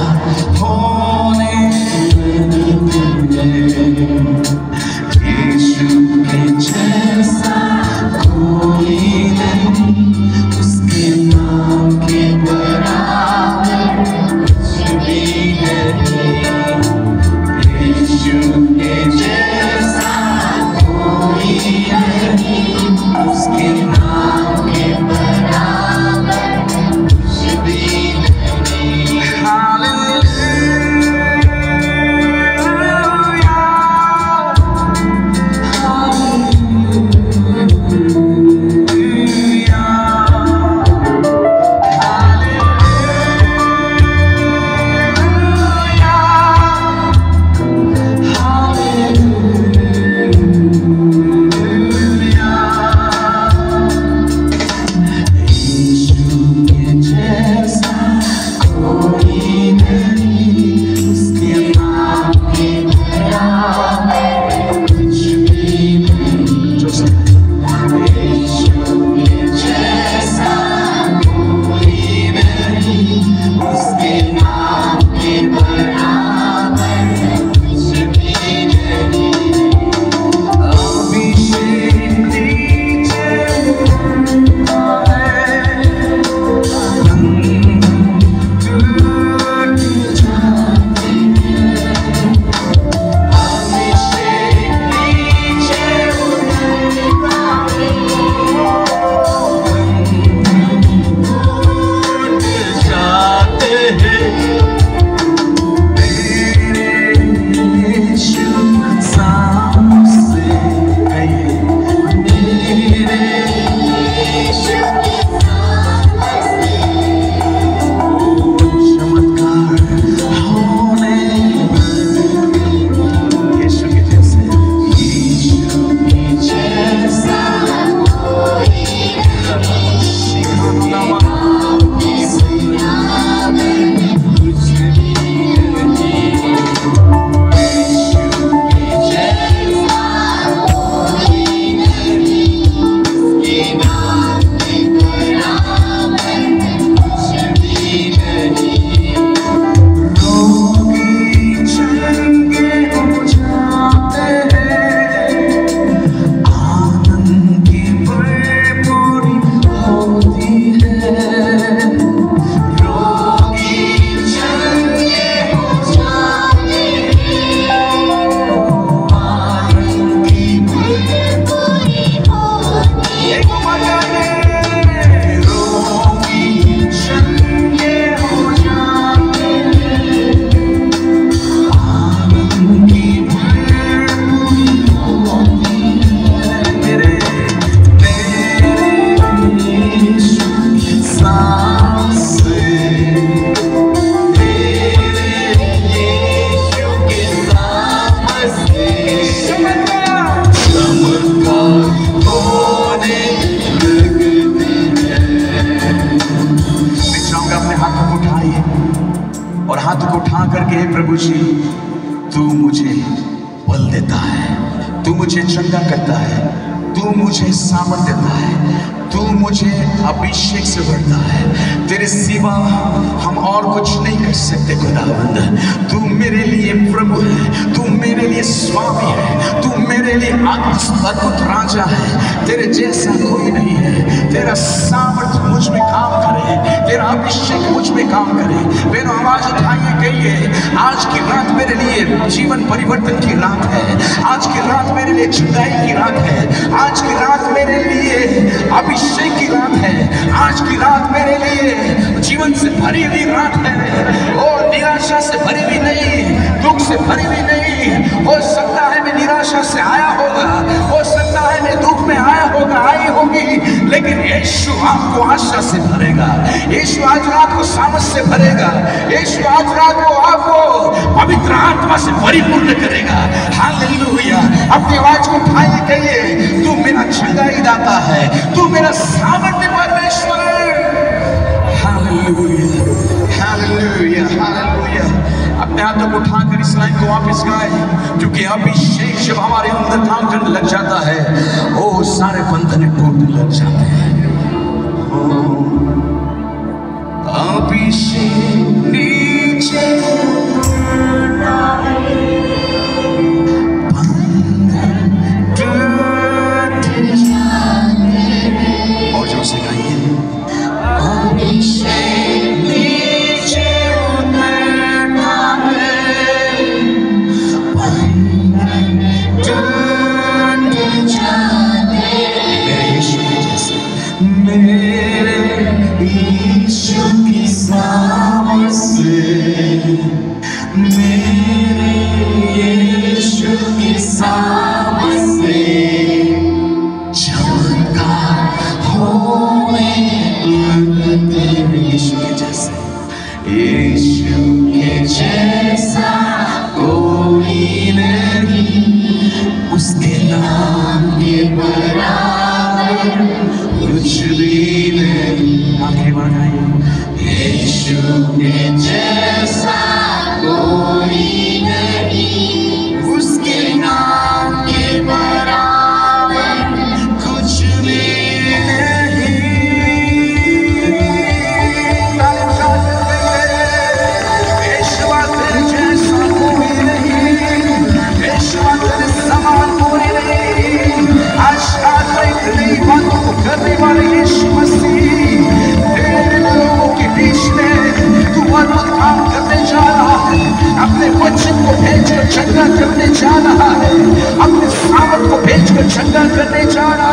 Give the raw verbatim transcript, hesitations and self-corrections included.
होने यीशु के जैसा कोई नहीं, उसके नाम के बराबर कुछ भी नहीं। यीशु के जैसा कोई नहीं, उसके नाम के बराबर कुछ भी नहीं। और हाथ को उठा करके प्रभु जी तू मुझे बल देता है, तू मुझे चंगा करता है, तू मुझे सामर्थ देता है, तू मुझे अभिषेक से भरता है। तेरे सिवा हम और कुछ नहीं कर सकते खुदावंद। तू मेरे लिए प्रभु है, तू मेरे लिए स्वामी है, तू मेरे लिए अद्भुत राजा है। तेरे जैसा कोई नहीं है। तेरा सामर्थ मुझ में काम करे, तेरा अभिषेक मुझ में काम करे। मेरा आवाज उठाइए, कहिए आज की रात मेरे लिए जीवन परिवर्तन की रात है। आज की रात मेरे लिए जुदाई की रात है। आज की रात मेरे लिए अभिषेक की रात है। आज की रात मेरे लिए जीवन से भरी हुई रात है। और निराशा से भरी हुई नहीं, दुख से भरी हुई नहीं। हो सकता है मैं निराशा से आया होगा, हो सकता है मैं दुख में आया होगा, आई होगी, लेकिन यीशु आपको आशा से भरेगा। यीशु आज रात को सामर्थ से भरेगा। यीशु आज रात को आपको पवित्र आत्मा से परिपूर्ण करेगा। हालेलुया। अपनी आवाज को उठाइए, कहिए तू मेरा चंगाई दाता है, तू मेरा सामर्थ्य परमेश्वर है। Hallelujah, hallelujah, hallelujah. अपने हाथों को उठाकर इस लाइन को वापस गाए, क्योंकि अभिषेक जब हमारे अंदर काम करने लग जाता है, ओ सारे बंधन टूटने लग जाते हैं। ओ अभिषेक नीचे जैसा कोई नहीं, उसके नाम के बराबर कुछ भी नहीं। आंखें बढ़ाइए। यीशु के जैसा कोई नहीं, उसके नाम के बराबर कुछ भी नहीं। यीशु तेरे जैसा कोई नहीं, यीशु तेरे समान कोई नहीं। आज इतनी बातों को करने वाले यीशु मसीह तेरे लोगों के बीच में तू अद्भुत काम करने जा रहा है। अपने वचन को भेजकर चंगा करने जा रहा है, अपने सामर्थ को भेजकर चंगा करने जा रहा है।